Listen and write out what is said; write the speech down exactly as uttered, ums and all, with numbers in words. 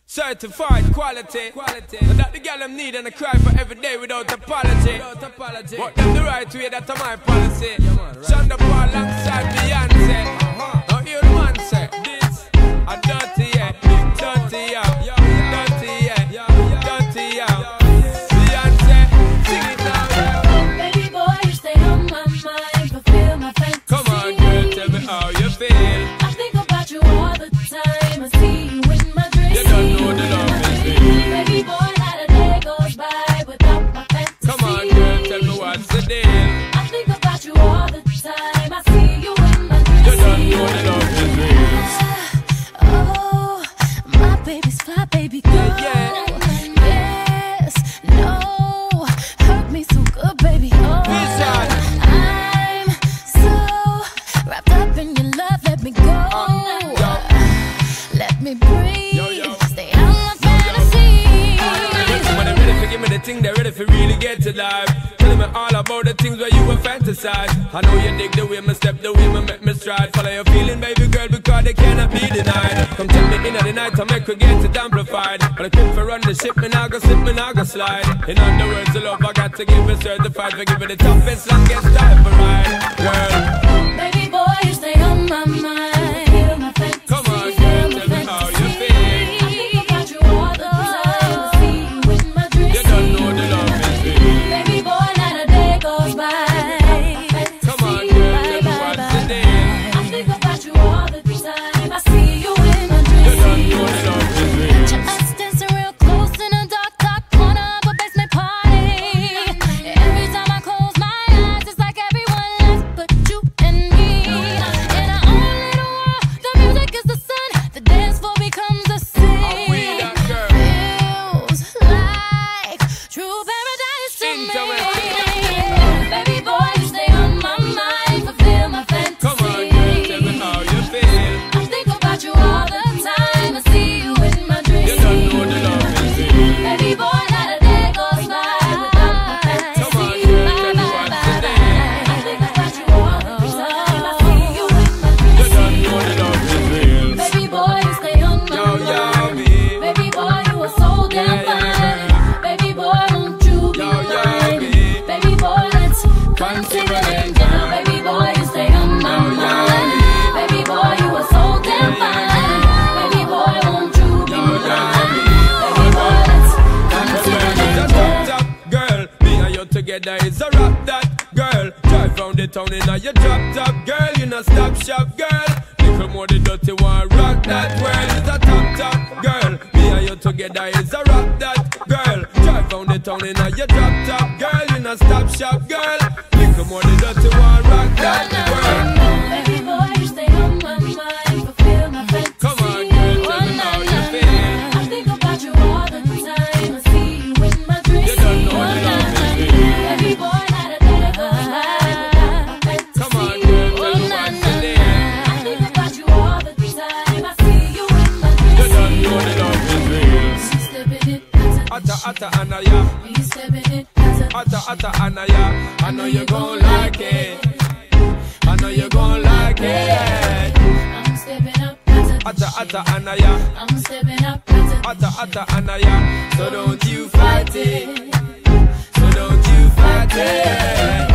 Certified quality, quality. And that the girl them need and I cry for every day without apology. Without apology. But them the right way, that's my policy. Yeah, man, right. Shonda Paul alongside Beyonce. Uh-huh. Now hear the man say, this a dirty yeah, dirty yeah, dirty yeah, dirty yeah. Beyonce, sing it now, yeah. Baby boy, you stay on my mind, fulfill my fantasy. Come on, girl, tell me how you feel. I think about you all the time. I see you in my dreams. You don't know the love is real. Baby boy, not a day goes by without my fantasy. Come on, girl, tell me what's the deal. I think about you all the time. I see you in my dreams. You don't know the love is real. Oh, my baby's fly, baby girl. Yeah, yeah. Yes, no, hurt me so good, baby. Oh, I'm so wrapped up in your love. Let me go. Uh, yo. Let me breathe. Yo, yo. Stay out my fantasies. When they're ready to give me the thing, they're ready for really get to life. Telling me all about the things where you were fantasize. I know you dig the way me step, the way me make me stride. Follow your feeling, baby girl, because they cannot be denied. Come take me in at the night, I make her get it amplified. But I quit for run the ship, me now go slip, me now go slide. In other words, the love I got to give it certified. For giving the toughest, longest time for ride. Girl, Baby boy, you stay on my mind. Feel my fantasy. come on, girl, tell me how you feel. I think about you all the time. I see you in my dreams. You don't know the love is real. Baby boy, not a day goes by. Come on, girl, tell me what's the deal. I think about you all the time. I see you in my dreams. You don't know the love is real. Picture us dancing real close in a dark, dark corner of a basement party. Every time I close my eyes, it's like everyone left but you and me. In our own little world, the music is the sun. The dance floor becomes a I'm with scene. that girl. Feels like true paradise to me. Baby boy, you stay on my mind, fulfill my fantasy. Come on, girl, tell me how you feel. I think about you all the time. I see you in my dreams. You don't know the love is real. Baby boy, not a day goes by without my fantasy. Come on, girl, tell me what's the deal. I think about you all the time. I see you in my dreams. You don't know the love is real. Baby boy, you stay on my Yo, yo, mind. me. Baby boy, you are so damn Yeah, yeah, fine. Baby boy, won't you be Yo, yo, mine? me. Baby boy, let's Consider consider it it now. done. Baby boy, you stay on my Yo, yo, mind. me. Baby boy, you are so damn fine. Baby boy, won't you be Yo, yo, mine? me. Baby boy, let's Well, consider it's a it top, now. top girl. Me and you together is a rap that girl. Drive round the town in a your drop top girl. You no stop shop girl. Little more the dirty one rock that world. It's a top, top girl. Me and you together is a rap that girl. Drive round the town in a your drop top girl. You no stop shop girl. Little more the dirty one rock that world. Baby boy, you stay on my mind, fulfill my fantasy. Come on, girl, tell me how you feel. I think about you all the time. I see you in my dreams. You don't know the love is real. Baby boy, not a day goes by without my fantasy. Come on, girl, tell me what's the deal. I think about you all the time. I see you in my dreams. You don't know the love is real. She stepping it, Atta, atta, anaya. me stepping it, Atta, atta, anaya. I know you gon' like it. I know you gon' like it. I'm stepping up, Atta, atta, anaya. I'm stepping up, Atta, atta, anaya. So don't you fight it. So don't you fight it.